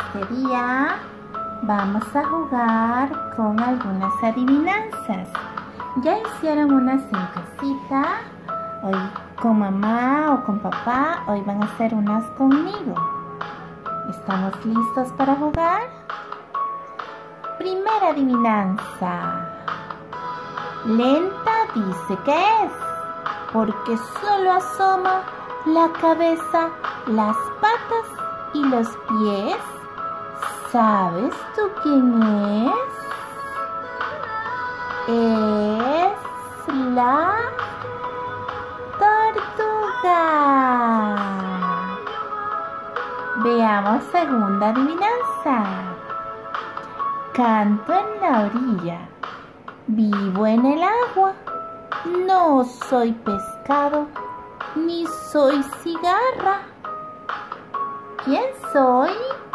Este día vamos a jugar con algunas adivinanzas. ¿Ya hicieron unas en casita? Hoy con mamá o con papá, hoy van a hacer unas conmigo. ¿Estamos listos para jugar? Primera adivinanza. Lenta dice que es, porque solo asoma la cabeza, las patas y los pies. ¿Sabes tú quién es? Es la tortuga. Veamos segunda adivinanza. Canto en la orilla, vivo en el agua, no soy pescado, ni soy cigarra. ¿Quién soy?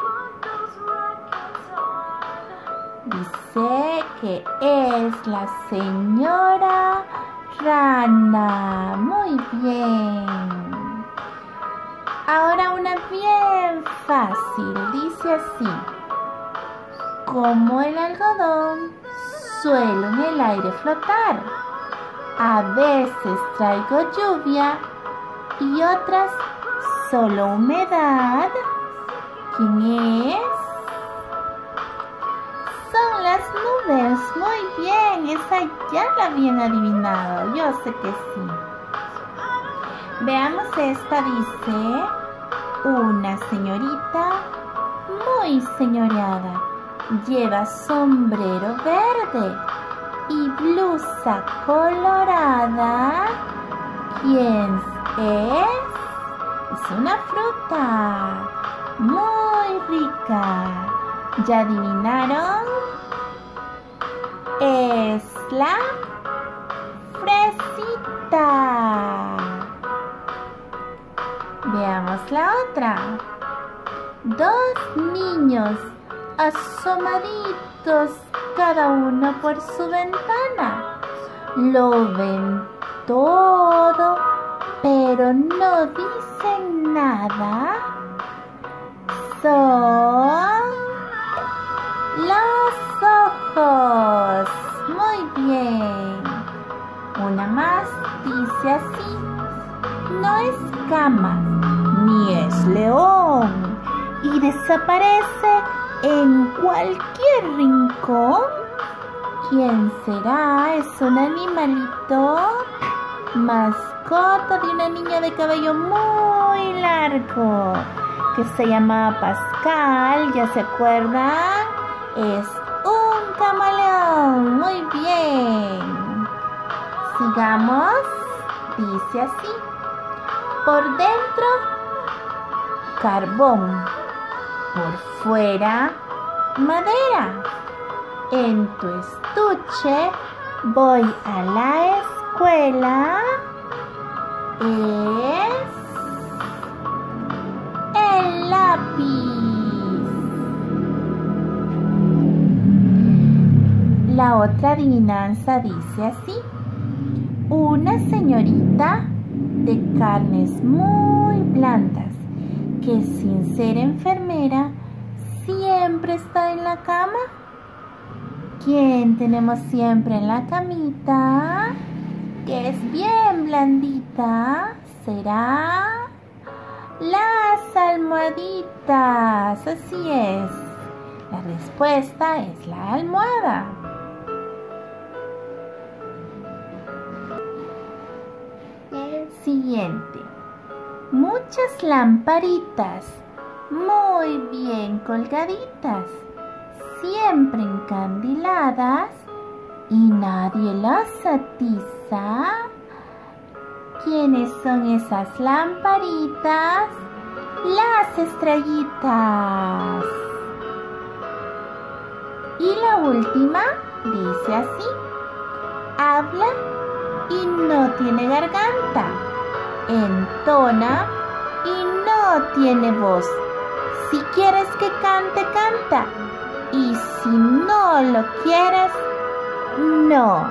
Dice que es la señora rana. Muy bien. Ahora una bien fácil. Dice así. Como el algodón, suelo en el aire flotar. A veces traigo lluvia y otras solo humedad. ¿Quién es? Son las nubes. Muy bien, esa ya la habían adivinado. Yo sé que sí. Veamos esta. Dice, una señorita muy señoreada lleva sombrero verde y blusa colorada. ¿Quién es? Es una fruta muy rica. ¿Ya adivinaron? Es la fresita. Veamos la otra. Dos niños asomaditos, cada uno por su ventana. Lo ven todo, pero no dicen nada. Son los ojos. Muy bien. Una más dice así. No es cama, ni es león, y desaparece en cualquier rincón. ¿Quién será? Es un animalito, mascota de una niña de cabello muy largo, que se llama Pascal. ¿Ya se acuerdan? Es un camaleón. Muy bien. Sigamos. Dice así. Por dentro, carbón. Por fuera, madera. En tu estuche voy a la escuela. Es el lápiz. La otra adivinanza dice así. Una señorita de carnes muy blandas, que sin ser enfermera siempre está en la cama. ¿Quién tenemos siempre en la camita? Que es bien blandita. ¿Será? Las almohaditas. Así es. La respuesta es la almohada. El siguiente. Muchas lamparitas, muy bien colgaditas, siempre encandiladas, y nadie las atiza. ¿Quiénes son esas lamparitas? Las estrellitas. Y la última dice así. Habla y no tiene garganta. Entona y no tiene voz. Si quieres que cante, canta. Y si no lo quieres, no.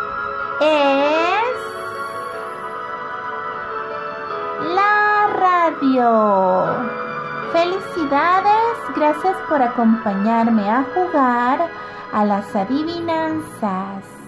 Es la radio. Felicidades, gracias por acompañarme a jugar a las adivinanzas.